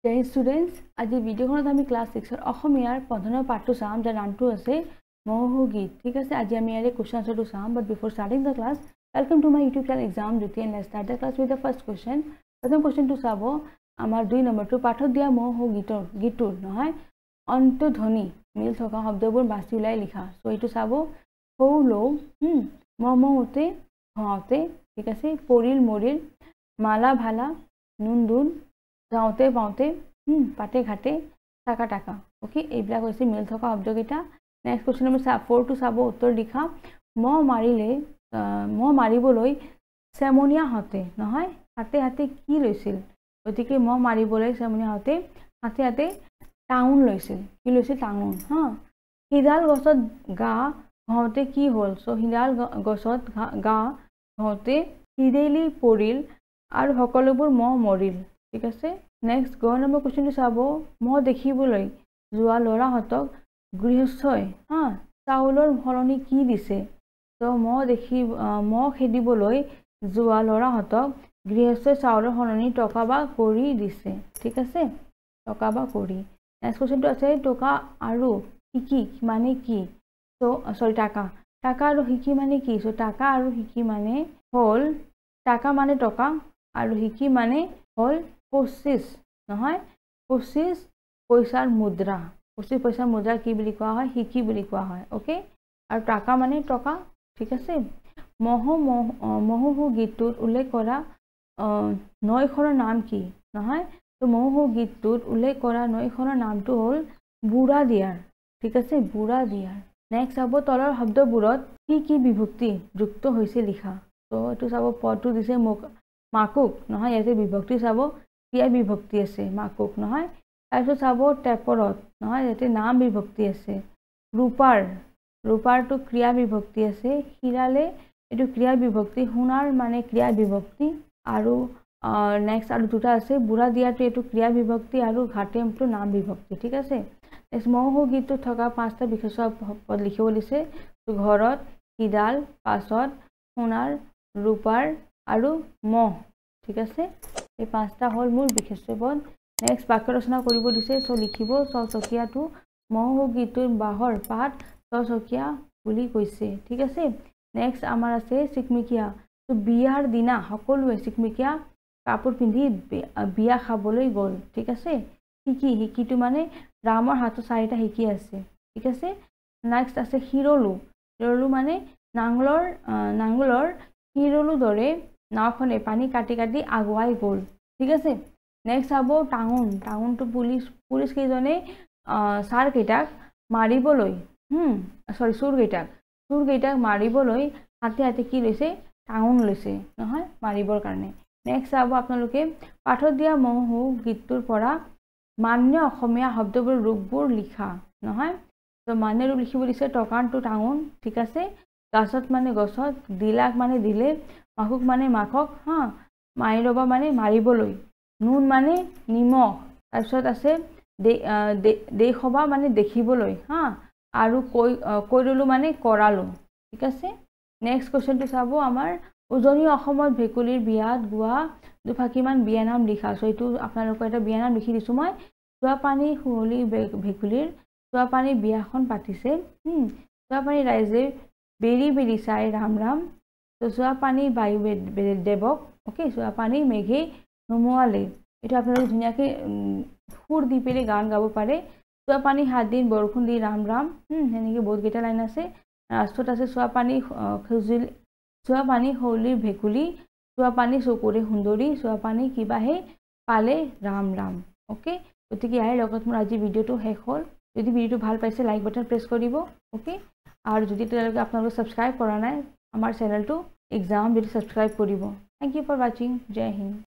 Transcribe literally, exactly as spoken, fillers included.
Dear students, আজি ভিডিওখনত আমি class six ৰ অসমীয়াৰ পন্ধনৰ পাঠটো চাম যাৰ নামটো আছে মহোহো গীত ঠিক আছে আজি আমি ইয়াৰে কোৱেশ্চন আনসাৰটো চাম but before starting the class welcome to my YouTube channel exam Jyoti and let's start the class with the first question প্ৰথম কোৱেশ্চনটো চাব আমাৰ দুই নম্বৰটো পাঠত দিয়া মহোহো গীতৰ গীতটোৰ নহয় অন্তধ্বনি মিল থকা শব্দবোৰ বাছি উলাই লিখা সো এইটো চাব হৌ লো হুম মমতে হওতে ঠিক আছে পৰিল মৰিল মালা ভালা নুন দুন যাওতে পাওতে হুম পাতে ঘাটে টাকা টাকা ওকে এইবিলাক হৈছে মিল থকা শব্দকেইটা next question number four two চাব উত্তৰ লিখা ম মাৰিলে ম মাৰিবলৈ সেমনিয়া হতে নহয় হাতে হাতে কি লৈছিল গতিকে ম মাৰিবলৈ সেমনিয়া হতে হাতে হাতে টাউন লৈছিল কি লৈছিল টাউন হা হিদাল গছত গা হওতে কি হল সো হিদাল গছত গা হওতে হিদেলি পৰিল আৰু সকলোবোৰ ম মৰিল ঠিক আছে নেক্সট গ নম্বৰ কোৱেশ্চনটো চাব ম দেখিবলৈ জুৱা লৰা হতক গৃহস্থই হা চাউলৰ হলনি কি দিছে তো ম দেখি ম খেদিবলৈ জুৱা লৰা হতক গৃহস্থই চাউলৰ হলনি টকা বা কৰি দিছে ঠিক আছে টকা বা কৰি নেক্সট কোৱেশ্চনটো আছে টকা আৰু হিকি মানে কি তো সৰি টাকা টাকা আৰু হিকি মানে কি সো টাকা আৰু হিকি মানে হল টাকা মানে টকা আৰু হিকি মানে হল পঁচিছ নহয় পঁচিছ পইচাৰ মুদ্ৰা পঁচিছ পইচাৰ মুদ্ৰা কি বুলি কোৱা হয় হিকি বুলি কোৱা হয় ওকে আৰু টাকা মানে টকা ঠিক আছে মহো মহোহো গীতটোত উল্লেখ কৰা নৈখনৰ নাম কি নহয় তো মহোহো গীতটোত উল্লেখ কৰা নৈখনৰ নামটো হল বুঢ়া দিয়াৰ ঠিক আছে বুঢ়া দিয়াৰ নেক্সট চাব তলৰ শব্দবোৰত কি কি বিভক্তি যুক্ত হৈছে লিখা তো এইটো চাব পদটো দিছে মোক মাকুক নহয় ইয়াতে বিভক্তি চাব ক্ৰিয়া বিভক্তি আছে মাকুক নহয় তাৰপিছত চাব টেপৰত নহয় ইয়াতে নাম বিভক্তি আছে ৰূপাৰ ৰূপাৰটো ক্ৰিয়া বিভক্তি আছে হিৰালে এইটো ক্ৰিয়া বিভক্তি সোণাৰ মানে ক্ৰিয়া বিভক্তি আৰু নেক্সট আৰু দুটা আছে বুঢ়া দিয়াটো এইটো ক্ৰিয়া বিভক্তি আৰু ঘাটেমটো নাম বিভক্তি ঠিক আছে মহোহো গীতটোত থকা পাঁচটা বিশেষ পদ লিখিব দিছে ঘৰত হিদাল পাছত সোণাৰ ৰূপাৰ আৰু মহ ঠিক আছে এই পাঁচটা হল মোৰ বিশেষ পদ নেক্সট বাক্য ৰচনা কৰিব দিছে সো লিখিব চচকিয়াটো মহোহো গীতটোৰ বাহৰ পাত চচকিয়া বুলি কৈছে ঠিক আছে নেক্সট আমাৰ আছে চিকমিকিয়া তো বিয়াৰ দিনা সকলোৱে চিকমিকিয়া কাপোৰ পিন্ধি বিয়া খাবলৈ গল ঠিক আছে হিকি হিকিটো মানে ৰামৰ হাতত চাৰিটা হিকি আছে ঠিক আছে নেক্সট আছে হিৰলু হিৰলু মানে নাংলৰ নাংলৰ হিৰলু দৰে নাওখনে পানী কাটি কাটি আগুৱাই গল ঠিক আছে নেক্সট চাব টাউন টাউনটো পুলিচ পুলিচ কেইজনে সাৰ কেইটাক মাৰিবলৈ হুম সৰি চুৰ কেইটাক চুৰ কেইটাক মাৰিবলৈ হাতে হাতে কি লৈছে টাউন লৈছে নহয় মাৰিবৰ কাৰণে নেক্সট চাব আপোনালোকে পাঠত দিয়া মহোহো গীতটোৰ পৰা মান্য অসমীয়া শব্দবোৰ ৰূপবোৰ লিখা নহয় তো মান্য ৰূপ লিখিব দিছে টকানটো টাউন ঠিক আছে গাছত মানে গছত দিলাক মানে দিলে মাকুক মানে মাকক হা মাৰিবা মানে মাৰিবলৈ নুন মানে নিমখ তাৰপিছত আছে দেখবা মানে দেখিবলৈ হা আৰু কৈ কৈৰলু মানে কৰালো ঠিক আছে নেক্সট কোৱেশ্চনটো চাব আমাৰ উজনি অসমত ভেকুলীৰ বিয়াত গোৱা দুফাকিমান বিয়া নাম লিখা সো এইটো আপোনালোকৰ এটা বিয়া নাম লিখি দিছো মই চুৱাপানী সুৱলি ভেকুলীৰ চুৱাপানী বিয়াখন পাতিছে হুম চুৱাপানী ৰাইজে বেৰি বেৰি চাই ৰাম ৰাম তো চুৱাপানী বায়ু দেৱক ওকে চুৱাপানী মেঘে নুমুৱালে এইটো আপোনালোকে ধুনীয়াকৈ সুৰ দি পেলাই গান গাব পাৰে চুৱাপানী সাত দিন বৰষুণ দি ৰাম ৰাম হুম সেনেকৈ বহুত কেইটা লাইন আছে লাষ্টত আছে চুৱাপানী খুজিল চুৱাপানী হৌলিৰ ভেকুলী চুৱাপানী চকুৰে সুন্দৰী চুৱাপানী কিবাহে পালে ৰাম ৰাম ওকে গতিকে ইয়াৰ লগত মোৰ আজি ভিডিঅ'টো শেষ হ'ল যদি ভিডিঅ'টো ভাল পাইছে লাইক বাটন প্ৰেছ কৰিব ওকে আৰু যদি তেওঁলোকে আপোনালোকে ছাবস্ক্ৰাইব কৰা নাই আমাৰ চেনেলটো এক্সাম যদি ছাবস্ক্ৰাইব কৰিব থ্যাংক ইউ ফৰ ৱাচিং জয় হিন্দ